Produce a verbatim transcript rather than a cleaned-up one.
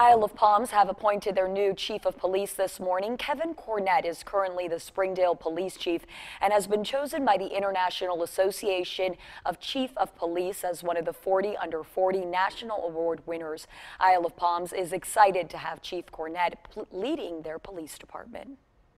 Isle of Palms have appointed their new chief of police this morning. Kevin Cornett is currently the Springdale police chief and has been chosen by the International Association of Chief of Police as one of the forty under forty national award winners. Isle of Palms is excited to have Chief Cornett leading their police department.